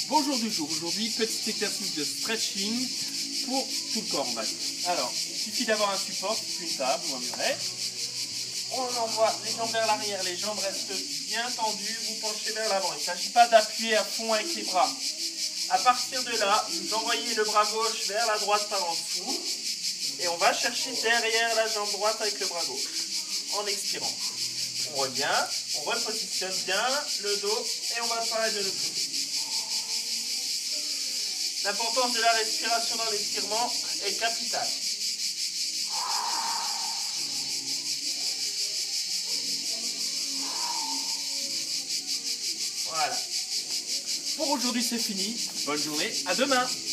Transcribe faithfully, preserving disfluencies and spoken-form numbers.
Bonjour du jour, aujourd'hui petit exercice de stretching pour tout le corps en bas. Alors, il suffit d'avoir un support, une table ou un muret. On envoie les jambes vers l'arrière, les jambes restent bien tendues, vous penchez vers l'avant. Il ne s'agit pas d'appuyer à fond avec les bras. À partir de là, vous envoyez le bras gauche vers la droite par en dessous et on va chercher derrière la jambe droite avec le bras gauche en expirant. On revient, on repositionne bien le dos et on va pareil de l'autre côté. L'importance de la respiration dans l'étirement est capitale. Voilà. Pour aujourd'hui c'est fini. Bonne journée, à demain.